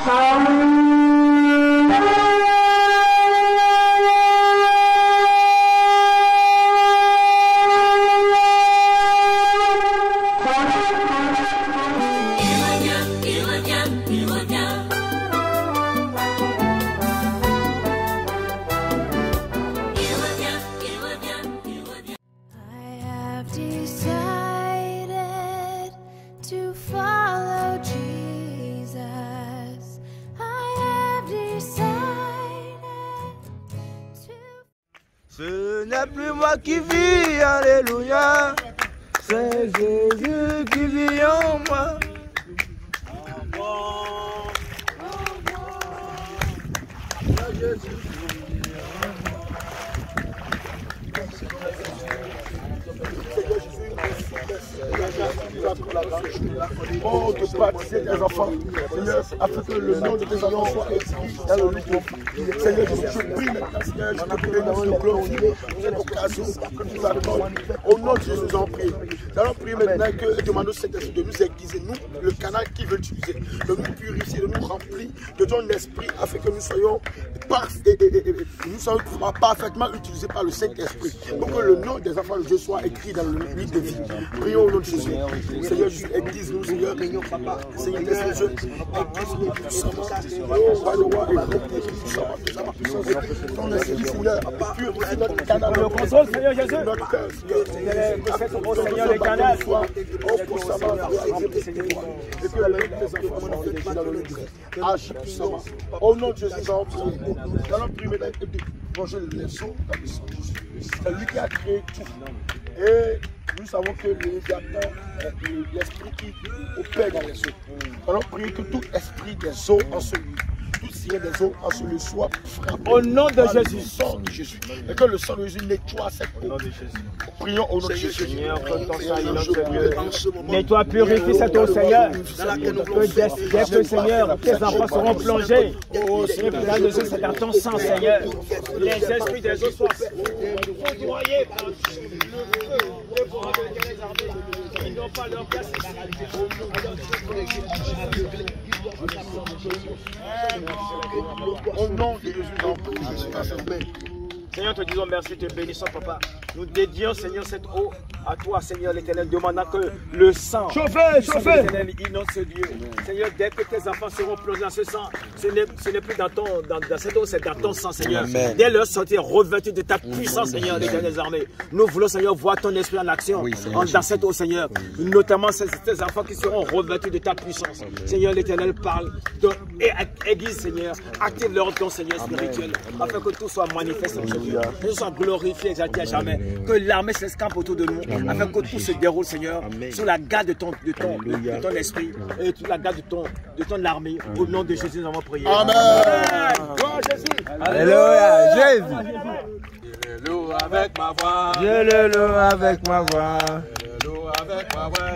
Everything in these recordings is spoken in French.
Ce n'est plus moi qui vis, alléluia, c'est Jésus qui vit en moi. Oh, de baptiser tes enfants, Seigneur, afin que le nom de tes enfants soit écrit dans le livre. Seigneur, je prie maintenant, Seigneur, je te prie dans le glorifier cette occasion que tu nous accordes. Au nom de Jésus, nous en prions. Nous allons prier maintenant que demandons Saint-Esprit de nous aiguiser, nous, le canal qui veut utiliser, de nous purifier, de nous remplir de ton esprit, afin que nous soyons parfaitement utilisés par le Saint-Esprit, pour que le nom des enfants de Dieu soit écrit dans le livre de vie. Prions au nom de Jésus. Seigneur Jésus, aiguise-nous, Seigneur. Seigneur, aiguise-nous puissamment. Oh, va le roi, ton esprit, Seigneur, purifie notre canal. Le contrôle, Seigneur Jésus. Notre cœur, Seigneur, le canal. Oh, puissamment, et que le nom des enfants soit écrit dans le livre de vie. Agis puissamment. Au nom de Jésus, nous allons prier. Nous allons prier maintenant de plonger les eaux dans le sang de Jésus. C'est lui qui a créé tout. Et nous savons que l'esprit qui opère dans les eaux. Nous allons prier que tout esprit des eaux en celui, tout sirène des eaux en celui soit frappé. Au nom de Jésus. Le sang de Jésus. Et que le sang de Jésus nettoie cette eau. Prions au nom de Jésus. Nettoie, purifie cette eau, Seigneur. Dès que, Seigneur, tes enfants seront plongés. Là, de Dieu, c'est dans ton sang, Seigneur. Les esprits des eaux soient foudroyés par le feu. Ils n'ont pas leur place ici. Au nom de Jésus, nous prions. Seigneur, te disons merci, te bénissons, papa. Nous dédions, Seigneur, cette eau à toi, Seigneur l'Éternel, demandant que le sang de l'Éternel inonde ce lieu. Seigneur, dès que tes enfants seront plongés dans ce sang, ce n'est plus dans cette eau, c'est dans ton sang, Seigneur. Amen. Dès leur sortie, revêtus de ta puissance, Seigneur, l'Éternel des armées. Nous voulons, Seigneur, voir ton esprit en action dans cette eau, Seigneur. Notamment tes enfants qui seront revêtus de ta puissance. Seigneur, l'Éternel parle et aiguise, Seigneur. Active leur don, Seigneur, spirituel, afin que tout soit manifeste en Jésus. Que tout soit glorifié, exalté à jamais. Que l'armée s'escampe autour de nous, afin que tout se déroule, Seigneur, sous la garde de ton esprit et sous la garde de ton armée. Au nom de Jésus, nous avons prié. Amen. Gloire à Jésus. Alléluia, Jésus. Je le loue avec ma voix. Je le loue avec ma voix. Je le loue avec ma voix.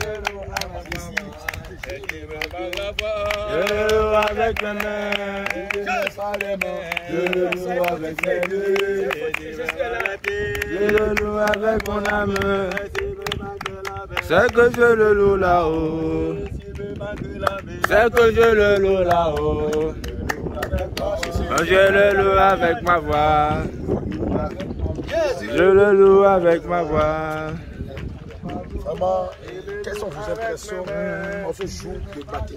Je le loue avec mes mains. Je le loue avec mes yeux. Je le loue avec mon âme. C'est que je le loue là-haut. C'est que je le loue là-haut. Je le loue avec ma voix. Je le loue avec ma voix. Vraiment, quelles sont vos impressions en ce jour de baptême?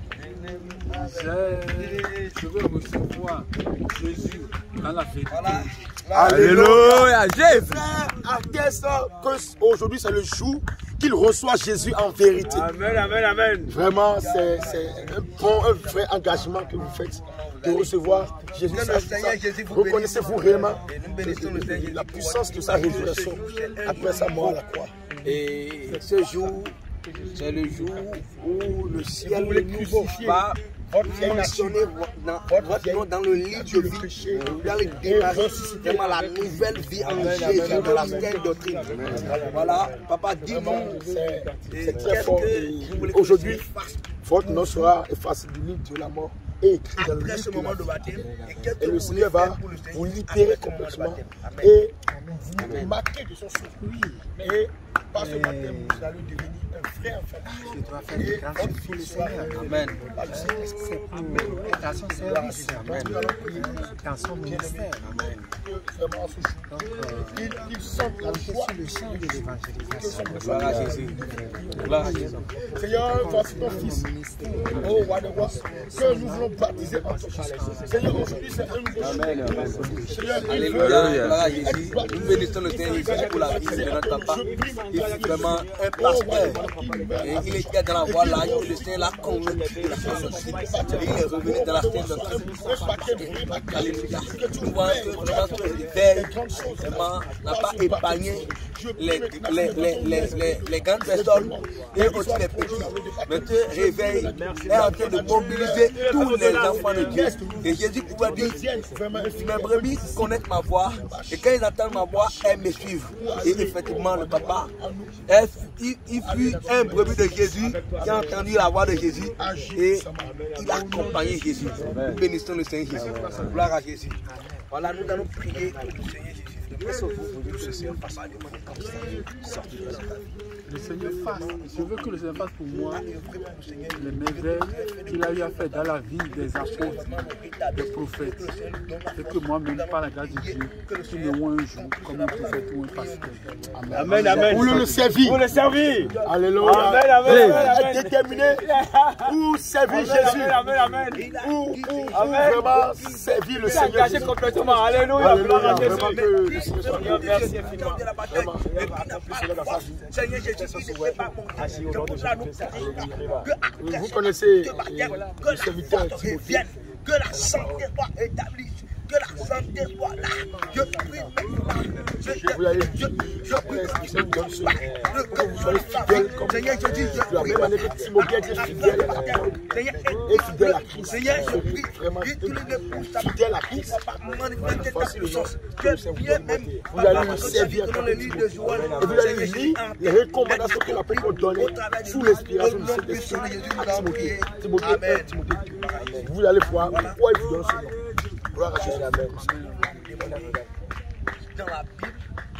Je veux recevoir Jésus dans la vérité. Alléluia, Jésus. Atteste qu'aujourd'hui c'est le jour qu'il reçoit Jésus en vérité. Amen, amen, amen. Vraiment, c'est un vrai engagement que vous faites de recevoir Jésus. Reconnaissez-vous réellement la puissance de sa résurrection après sa mort à la croix. Et ce jour, c'est le jour où le ciel va mentionner votre nom dans le livre de vie. Vous allez démarrer vraiment la nouvelle vie en Jésus, dans la sainte doctrine. Voilà, papa, dis-nous, c'est très fort. Aujourd'hui, votre nom sera effacé du livre de la mort est écrit dans le livre ce moment de baptême. Et le Seigneur va vous libérer complètement et vous marquer de son souffle. Et par ce baptême, vous allez devenir un frère en famille. Tu dois faire des grandes choses pour le Seigneur. Amen. C'est pour dans son service. Amen. Dans son ministère. Amen. Donc, ils sentent la joie sur le champ de l'évangélisation. Gloire à Jésus. Gloire à Jésus. Seigneur, voici ton fils. Oh, roi de roi, que nous voulons baptiser en ton fils. Seigneur, aujourd'hui, c'est un nouveau jour. Seigneur, Alléluia. Gloire à Jésus. Nous bénissons le Seigneur Jésus pour la vie de notre papa. Il est vraiment un pasteur. Et il était dans la voie là, le Seigneur l'a convaincu de la sortie. Il est revenu dans la scène de Alléluia. Nous voyons que vraiment l'éveil vraiment n'a pas épargné les grandes personnes et aussi les petits. Mais ce réveil est en train de mobiliser tous les enfants de Dieu. Et Jésus pouvait dire, mes brebis connaissent ma voix et quand ils entendent ma voix, elles me suivent. Et effectivement, le papa, il fut un brebis de Jésus qui a entendu la voix de Jésus et il a accompagné Jésus. Nous bénissons le Seigneur Jésus. Gloire à Jésus. Voilà, nous allons prier pour le Seigneur Jésus. Le Seigneur fasse, je veux que le Seigneur fasse pour moi les merveilles qu'il a eu à faire dans la vie des apôtres, des prophètes. Et que moi-même, par la grâce de Dieu, je me vois un jour comme un prophète ou un pasteur. Amen, amen. Pour le servir. Pour le servir. Alléluia. Amen, amen, amen. Être déterminé pour servir Jésus. Amen, amen. Pour vraiment servir le Seigneur. S'engager complètement. Alléluia. Alléluia. Vraiment que le Seigneur, merci infiniment. Seigneur Jésus, vous connaissez le serviteur Timothée. Que la santé soit établie. Que la santé soit là. Je prie vous allez que vous soyez fidèles comme la même année que Timothée était fidèle à la parole et fidèle à Christ. Seigneur, je prie vraiment fidèle à Christ. Voici le nom que le Seigneur vous donne. Vous allez lui servir dans le livre de Joël et vous allez lire les recommandations que l'apôtre donne sous l'inspiration de cet esprit à Timothée. Vous allez voir pourquoi il vous donne ce nom. Gloire à Jésus. Amen. dans la Bible.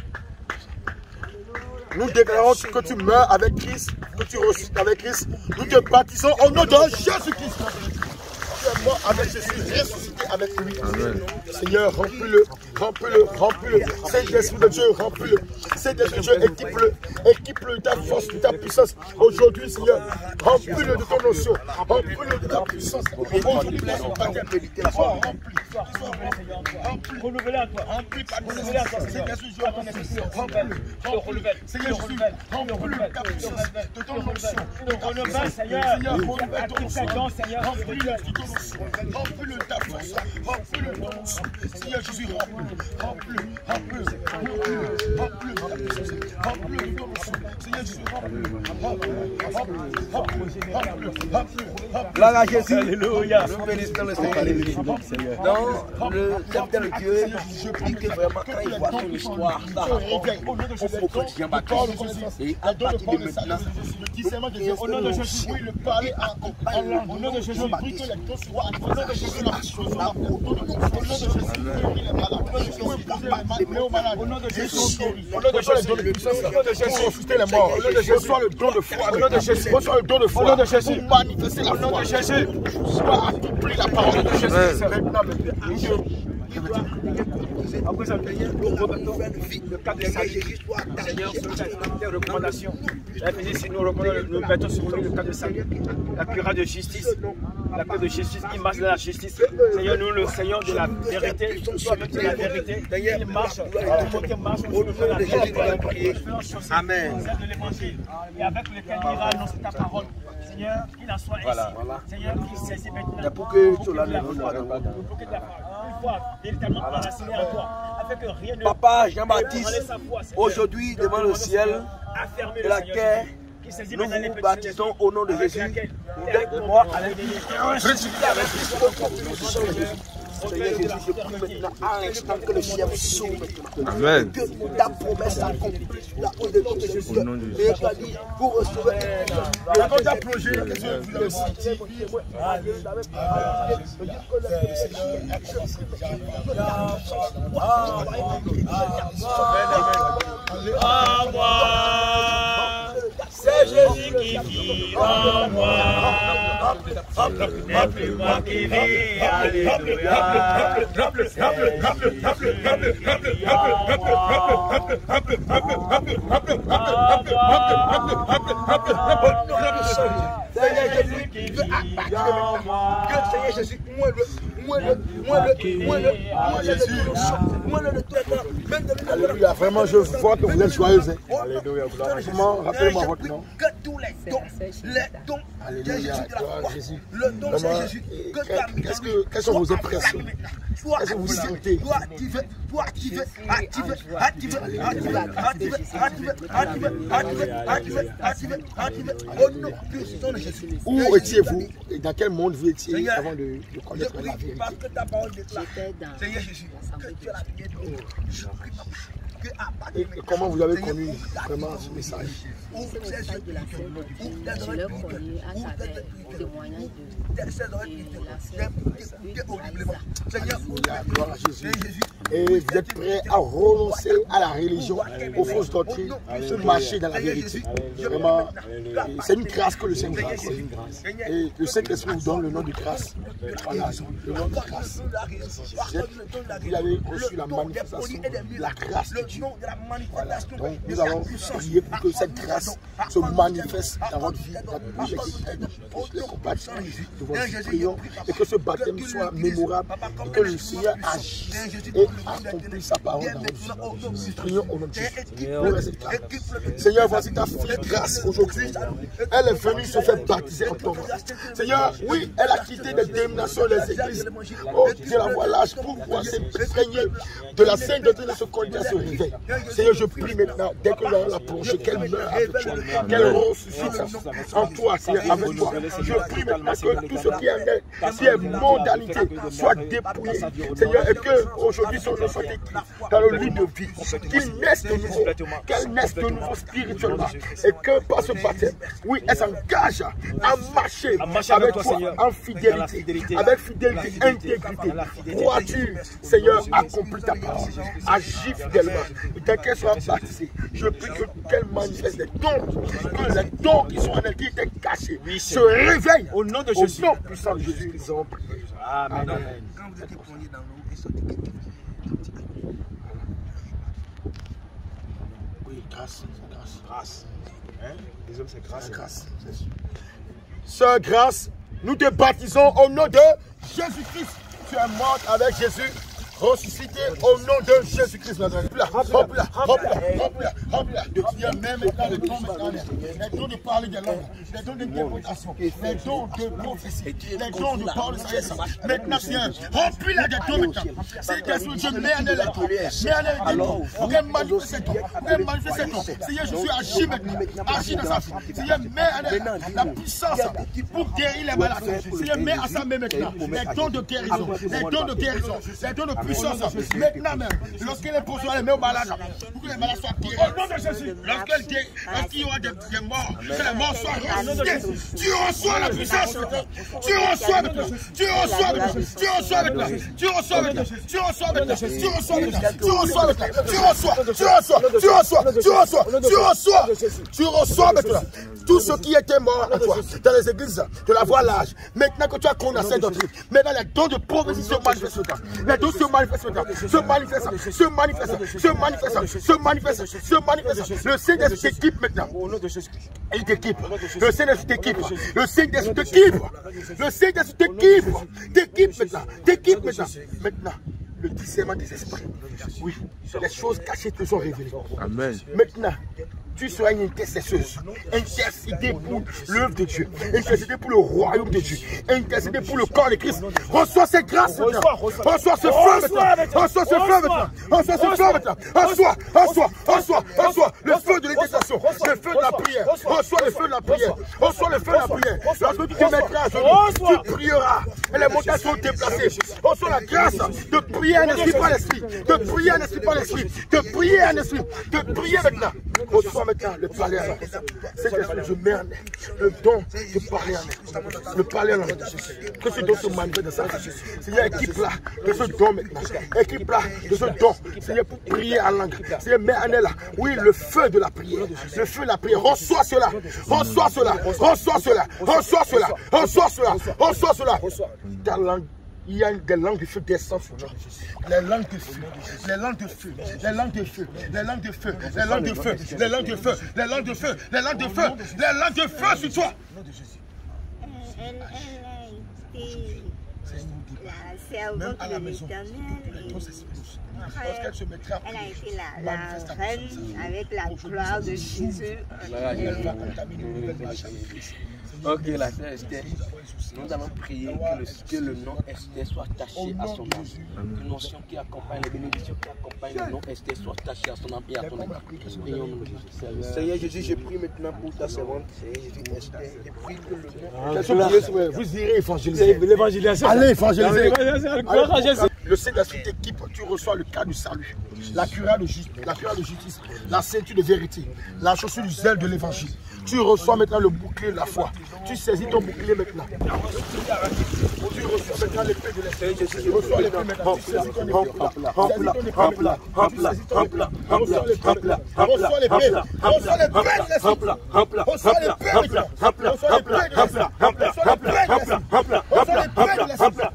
Nous déclarons que tu meurs avec Christ, que tu ressuscites avec Christ. Nous te baptisons au nom de Jésus-Christ. Tu es mort avec Jésus, ressuscité avec lui. Amen. Seigneur, remplis-le, remplis-le, remplis-le. Saint-Esprit de Dieu, remplis-le. Saint-Esprit de Dieu, équipe-le de ta force, de ta puissance. Aujourd'hui, Seigneur, remplis-le de ton notion, remplis-le de ta puissance. Aujourd'hui, laisse pas tes méditer. Renouvelez en toi. Renouvelez en toi. Seigneur Jésus, remplis-le. Seigneur Jésus, remplis-le de ta puissance, de ton notion. Renouvelle, Seigneur. Seigneur, remplis-le. Remplis-le de ta force, remplis-le de ton notion. Seigneur Jésus, remplis-le de ta puissance, remplis-le de ton notion. Seigneur Jésus, remplis-le. Gloire à Jésus. Alléluia. Nous bénissons le Seigneur. Dans le serviteur de Dieu, je prie que vraiment quand il voit son histoire, ça rapporte au prophète Jean-Baptiste. Et à partir de maintenant, au nom de Jésus, oui, le parler en langue. Au nom de Jésus, prie que les dons soient activés. Au nom de Jésus, la puissance soit là. Au nom de Jésus, guéris les malades. Au nom de Jésus, les néo-malades. Au nom de Jésus, au nom de Jésus, les puissances. Au nom de Jésus, ressusciter les morts. Au nom de Jésus, reçois le don de foi. Au nom de Jésus, reçois le don de foi. Au nom de Jésus, manifester la foi. Au nom de Jésus, sois accompli la parole de Jésus. Maintenant, après ça, nous remettons le cadre de salut. Seigneur, sur tes recommandations. Si nous mettons sur lui le cadre de salut, la cuirasse de justice, la cuirasse de justice, il marche dans la justice. Seigneur, nous, le Seigneur de la vérité, toi-même de la vérité, il marche, Timothée marche au nom de Jésus. Amen. De l'évangile, et avec lequel il ira annoncer ta parole. Seigneur, qu'il en soit ainsi. Seigneur, qu'il saisit maintenant. Pour que cela ne Papa Jean-Baptiste, aujourd'hui devant le ciel et la terre, nous vous baptisons au nom de Jésus. Vous êtes mort avec Seigneur Jésus, je prie maintenant à l'instant que le ciel s'ouvre maintenant. Amen. Que ta promesse s'accomplisse la cause de notre Jésus. Et tu as dit, vous recevez. Quand tu as plongé, c'est Jésus qui vit en moi. Et plus moi qui vis, alléluia. Seigneur Jésus, qui veut abattre maintenant. Que Seigneur Jésus, Alléluia, vraiment je vois que vous êtes joyeux. Alléluia, rappelez-moi votre nom. Que tous les dons, Alléluia, Jésus. Le don de Jésus. Quelles sont vos impressions? Qu'est-ce que vous sentez? Où étiez-vous et dans quel monde vous étiez avant de connaître la vérité? J'étais dans l'Assemblée de Dieu. Et comment vous avez connu vraiment ce message? C'est le message de la fête. Je l'ai connu à travers le témoignage de la sœur Alléluia, gloire à Jésus. Et vous êtes prêts à renoncer à la religion, aux fausses doctrines, se marcher dans la vérité. Vraiment, c'est une grâce que le Seigneur vous accorde. Et le Saint-Esprit vous donne le nom de grâce. Voilà, le nom de grâce. Vous avez reçu la manifestation, la grâce de Dieu. Voilà. Donc nous allons prier pour que cette grâce se manifeste dans votre vie, dans les compassions de votre vie. Prions et que ce baptême soit mémorable et que le Seigneur agisse et accomplisse sa parole dans votre vie. Prions au nom de Jésus. Seigneur, voici ta fille grâce aujourd'hui. Elle est venue se faire baptiser en ton nom. Seigneur, oui, elle a quitté les dénominations des églises. Oh Dieu, la voie large pour pouvoir s'imprégner de la sainte doctrine de ce candidat se réveille. Seigneur, je prie maintenant, dès que l'on l'a plongée, qu'elle meure avec toi, qu'elle ressuscite en toi, Seigneur, avec toi. Je prie maintenant que tout ce qui est mondanité soit dépouillé, Seigneur, et qu'aujourd'hui son nom soit écrit dans le livre de vie, qu'il naisse de nouveau, qu'elle naisse de nouveau spirituellement, et que par ce baptême, oui, elle s'engage à marcher avec toi en fidélité, avec fidélité, intégrité. Crois-tu, Seigneur, accomplis ta parole, agis fidèlement. Dès qu'elle soit baptisée, je prie qu'elle manifeste les dons, que les dons qui sont en elle, qui étaient cachés, se réveillent au nom de Jésus. Au nom puissant de Jésus, nous avons prié. Amen. Quand vous êtes plongé dans l'eau, et sortez. Oui, grâce. Grâce. Hein? Les hommes, c'est grâce. Grâce. Sœur Grâce, nous te baptisons au nom de Jésus-Christ. Tu es morte avec Jésus. Ressuscité au nom de Jésus-Christ. Remplis-la. De Dieu même maintenant, les dons de parler des langues, les dons de déportation, les dons de prophétie, les dons de parole de sagesse. Maintenant, Seigneur, remplis-la de dons maintenant. C'est Jésus, je mets en elle les dons. Pour qu'elle manifeste ses dons. Seigneur, Jésus, agis maintenant. Agis dans sa vie. Seigneur, mets en elle la puissance pour guérir les malades. Seigneur, mets à sa main maintenant les dons de guérison, les dons de puissance. Maintenant même, lorsqu'elle est posée, elle met aux malades, pour que les malades soient guéris. Au nom de Jésus, lorsqu'il y aura des morts, que les morts soient ressuscités, tu reçois la puissance. Tu reçois maintenant tout ce qui était mort à toi dans les églises de la voie large. Maintenant que tu as condamné d'autres, maintenant les dons de prophétie se manifestent. Les dons se manifestent. Le Saint-Esprit t'équipe maintenant. Il t'équipe. Le Saint-Esprit t'équipe. Le Saint-Esprit t'équipe maintenant. Maintenant, le discernement des esprits. Oui, les choses cachées te sont révélées. Amen. Maintenant, tu seras une intercesseuse. Intercéder pour l'œuvre de Dieu. Intercéder pour le royaume de Dieu. Intercéder pour le corps de Christ. Reçois cette grâce maintenant. Reçois ce feu maintenant. Reçois ce feu maintenant. Reçois ce feu maintenant. Reçois le feu de l'intercession. Le feu de la prière. Reçois le feu de la prière. Reçois le feu de la prière. Lorsque tu te mettras à genoux, tu prieras. Et les montagnes seront déplacées. Reçois la grâce de prier un esprit par l'esprit. De prier un esprit par l'esprit. De prier un esprit. De prier maintenant. Reçois maintenant le parler en langue. Cet esprit, je mets le don de parler en langue. Le parler en langue. Que ce don se manifeste dans sa vie. Seigneur, équipe-là de ce don maintenant. Équipe-là de ce don. Seigneur, pour prier en langue. Seigneur, mets en elle là. Oui, le feu de la prière. Le feu de la prière. Reçois cela. Reçois cela. Reçois cela. Reçois cela. Reçois cela. Reçois cela. Ta langue. Il y a des langues de feu descendent sur toi. Les langues de feu, les langues de feu, les langues de feu, les langues de feu, les langues de feu, les langues de feu, les langues de feu, les langues de feu, les langues de feu sur toi. Elle a été la servante de l'Éternel. Elle a été la reine avec la gloire de Jésus. Ok, la sœur Esther, nous allons prier que le nom Esther soit taché à son âme. Une notion qui accompagne les bénédictions, qui accompagne le nom Esther soit taché à son âme et à ton âme. Seigneur Jésus, je prie maintenant pour ta servante. Seigneur Jésus, Esther, je prie que le nom. Vous irez évangéliser. L'évangélisation. Allez évangéliser. Le Saint-Esprit t'équipe, tu reçois le cas du salut, la cuirasse de justice, la ceinture de vérité, la chaussure du zèle de l'évangile. Tu reçois maintenant le bouclier de la foi. Tu saisis ton bouclier maintenant. Tu reçois maintenant l'épée de l'esprit. Tu reçois l'épée maintenant. Tu saisis ton épée. Reçois l'épée. Reçois l'épée de l'esprit. Reçois l'épée de l'esprit. Reçois l'épée de l'esprit. Reçois l'épée de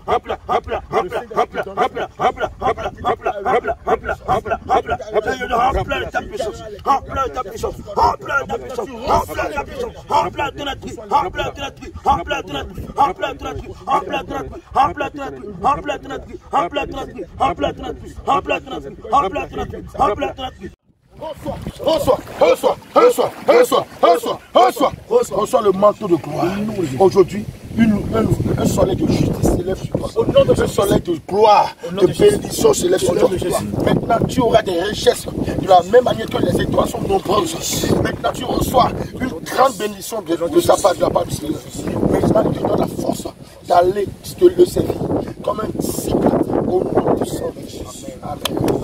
Reçois le manteau de gloire. Aujourd'hui, un soleil de justice s'élève sur toi. Un soleil de gloire, de bénédiction s'élève sur toi. Maintenant, tu auras des richesses de la même manière que les étoiles sont nombreuses. Maintenant, tu reçois une grande bénédiction de sa part, de la part du Seigneur. Maintenant, il te donne la force d'aller te le servir comme un disciple au nom du sang de Jésus. Amen.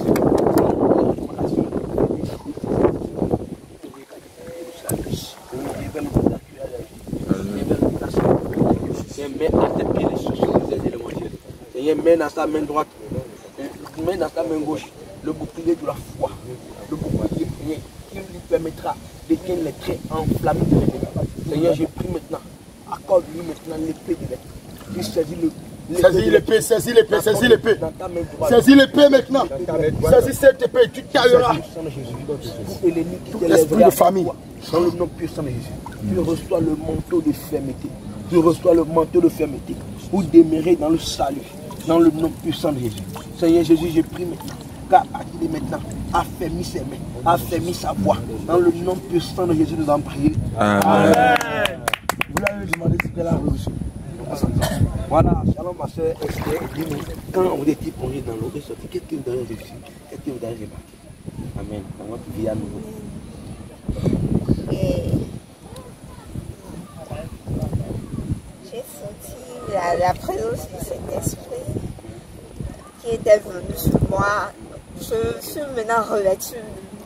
Mets à tes pieds les chaussures de l'évangile. Seigneur, mets dans ta main droite, mets dans ta main gauche le bouclier de la foi, le bouclier qui lui permettra d'éteindre les traits enflammés de l'ennemi. Seigneur, je prie maintenant, accorde-lui maintenant l'épée de l'épée. Tu saisis saisis l'épée, saisis l'épée, saisis l'épée. Saisis l'épée maintenant. Saisis cette épée, tu tailleras tout l'esprit de famille. Dans le nom puissant de Jésus, tu reçois le manteau de fermeté. Tu reçois le manteau de fermeté pour demeurer dans le salut, dans le nom puissant de Jésus. Seigneur Jésus, je prie maintenant, car il est maintenant affermi ses mains, affermi sa voix. Dans le nom puissant de Jésus, nous allons prier. Amen. Vous l'avez demandé ce qu'elle a reçu. Voilà, shalom ma soeur Esther, dis-nous, quand on était plongé dans l'eau et sorti, qu'est-ce que vous avez réussi? Qu'est-ce que vous avez remarqué? Amen. Dans votre vie à nouveau. J'ai senti la présence de cet esprit qui était venu sur moi. Je suis maintenant revêtue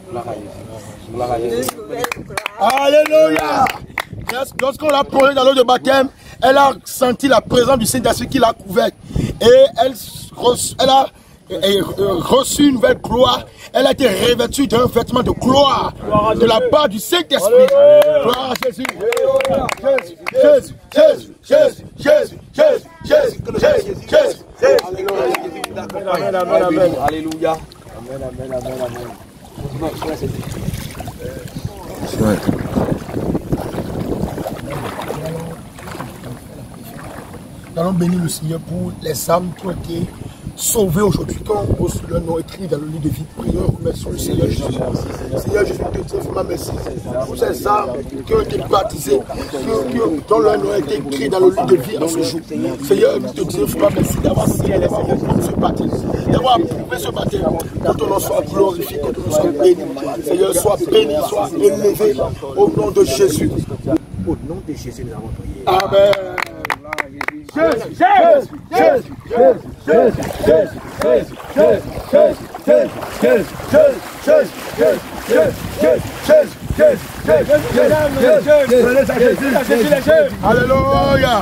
de nouvelles gloires. Alléluia! Lorsqu'on l'a plongée dans l'eau de baptême, elle a senti la présence du Saint-Esprit qui l'a couverte. Et elle a reçu une nouvelle gloire. Elle a été revêtue d'un vêtement de gloire de la part du Saint-Esprit. Gloire à Jésus. Jésus, Jésus, Jésus, Jésus, Jésus, Jésus, Jésus, Jésus, Jésus. Amen, amen, amen. Alléluia. Amen, amen, amen, amen. Nous allons bénir le Seigneur pour les âmes qui ont été sauvés aujourd'hui. Quand leur nom est écrit dans le livre de vie, prions, remercions le Seigneur Jésus. Seigneur Jésus, te dis vraiment merci pour ces âmes qui ont été baptisées, dont leur nom a été écrit dans le livre de vie en ce jour. Seigneur, te dis vraiment merci d'avoir signé les paroles pour ce baptême, d'avoir approuvé ce baptême. Que ton nom soit glorifié, que ton nom soit béni. Seigneur, sois béni, sois élevé au nom de Jésus. Au nom de Jésus, nous avons prié. Amen. Alléluia.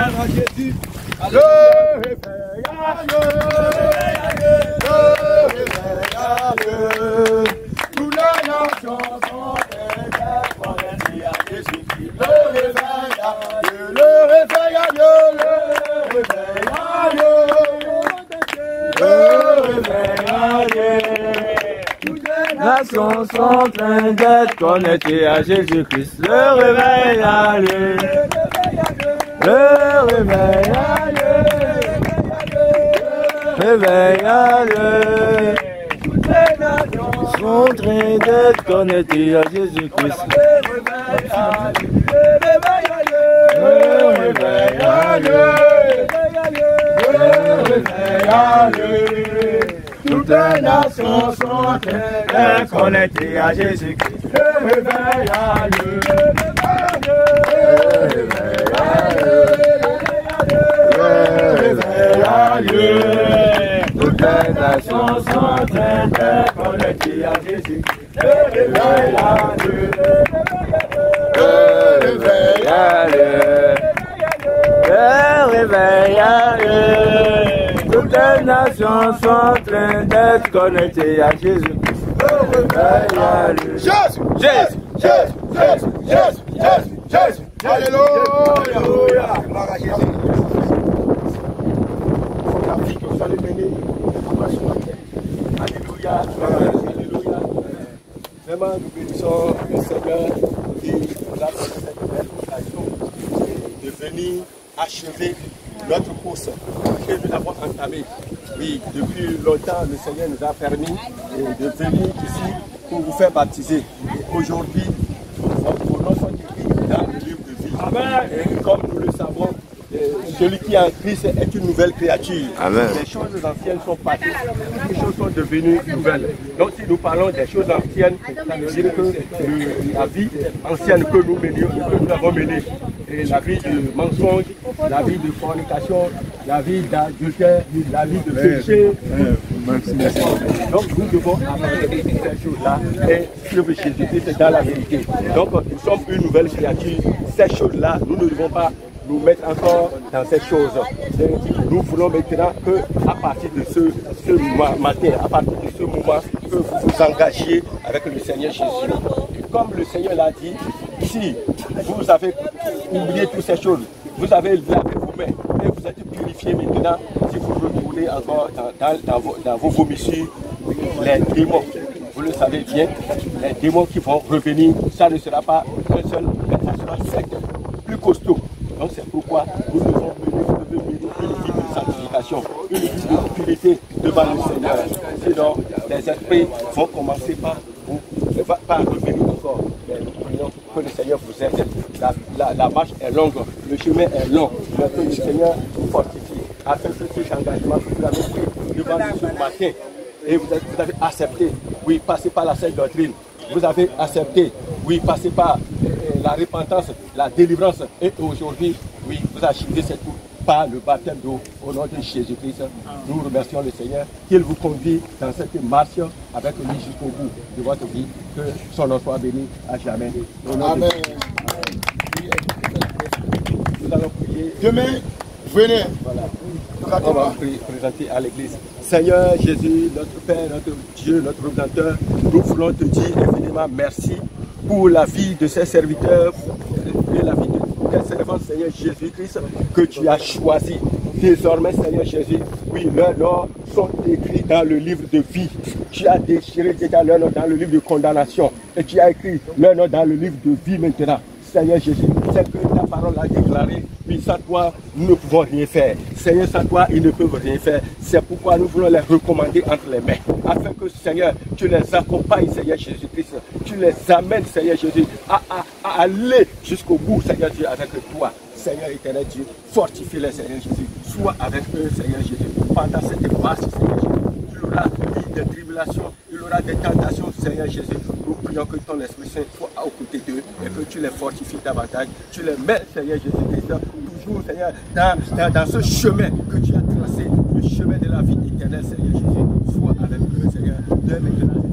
Nations sont en train d'être connectées à Jésus-Christ. Le réveil a lieu. Le réveil a lieu. Réveil a lieu. Toutes les nations sont en train d'être connectées à Jésus-Christ. Le réveil a lieu. Le réveil a lieu. Le réveil a lieu. Toutes les nations sont en train d'être connectées à Jésus-Christ. Le réveil a lieu. Le réveil a lieu. Le réveil a lieu. Toutes les nations sont en train d'être connectées à Jésus-Christ. Le réveil a lieu. Le réveil a lieu. Le réveil a lieu. Toutes les nations sont en train d'être connectées à Jésus-Christ. Le réveil a lieu. Jésus, Jésus, Jésus, Jésus, Jésus, Jésus, Jésus. Alléluia. La vie que vous allez mener après ce matin. Alléluia. Alléluia. Vraiment, nous bénissons le Seigneur qui nous a donné cette belle occasion de venir achever notre course que nous avons entamée. Oui, depuis longtemps, le Seigneur nous a permis de venir ici pour vous faire baptiser. Aujourd'hui, vos noms sont écrits dans le livre de vie. Amen. Et comme nous le savons, celui qui est en Christ est une nouvelle créature. Amen. Les choses anciennes sont parties, les choses sont devenues nouvelles. Donc si nous parlons des choses anciennes, ça veut dire que la vie ancienne que nous avons menée, et la vie de mensonge, la vie de fornication, la vie d'adultère, la vie de péché. Donc nous devons abandonner ces choses-là et suivre Jésus-Christ dans la vérité. Donc nous sommes une nouvelle créature. Ces choses-là, nous ne devons pas nous mettre encore dans ces choses. Et nous voulons maintenant que à partir de ce matin, à partir de ce moment, que vous vous engagiez avec le Seigneur Jésus. Comme le Seigneur l'a dit, si vous avez oublié toutes ces choses, vous avez lavé vous-même et vous êtes purifié maintenant, si vous retournez encore dans vos vomissures, les démons, vous le savez bien, les démons qui vont revenir, ça ne sera pas un seul, mais ça sera 7 plus costauds. Donc c'est pourquoi nous devons mener une vie de sanctification, une vie de purité devant le Seigneur. Sinon, les esprits vont commencer par revenir encore. Mais nous prions que le Seigneur vous aide. La marche est longue, le chemin est long. Mais que le Seigneur vous fortifie afin que cet engagement que vous avez pris devant nous ce matin, et vous avez accepté, oui, passer par la sainte doctrine. Vous avez accepté, oui, passer par la repentance, la délivrance. Et aujourd'hui, oui, vous achevez cette course par le baptême d'eau au nom de Jésus-Christ. Nous remercions le Seigneur qu'il vous conduit dans cette marche avec lui jusqu'au bout de votre vie. Que son nom soit béni à jamais. Amen. Nous allons prier. Demain, venez. Voilà. On va présenter à l'église. Seigneur Jésus, notre Père, notre Dieu, notre Rédempteur, nous voulons te dire infiniment merci pour la vie de ces serviteurs et la vie de tes servants, Seigneur Jésus-Christ, que tu as choisi. Désormais, Seigneur Jésus, oui, leurs noms sont écrits dans le livre de vie. Tu as déchiré déjà leur nom dans le livre de condamnation et tu as écrit leur nom dans le livre de vie maintenant. Seigneur Jésus, c'est que ta parole a déclaré, oui, sans toi, nous ne pouvons rien faire. Seigneur, sans toi, ils ne peuvent rien faire. C'est pourquoi nous voulons les recommander entre les mains, afin que, Seigneur, tu les accompagnes, Seigneur Jésus-Christ. Tu les amènes, Seigneur Jésus, à aller jusqu'au bout, Seigneur Dieu, avec toi. Seigneur éternel Dieu, fortifie-les, Seigneur Jésus. Sois avec eux, Seigneur Jésus, pendant cette marche, Seigneur Jésus. Il y aura des tribulations, il y aura des tentations, Seigneur Jésus. Nous prions que ton Esprit Saint soit aux côtés d'eux et que tu les fortifies davantage. Tu les mets, Seigneur Jésus-Christ, toujours, Seigneur, dans ce chemin que tu as tracé, le chemin de la vie éternelle, Seigneur Jésus. Sois avec eux, Seigneur, dès maintenant.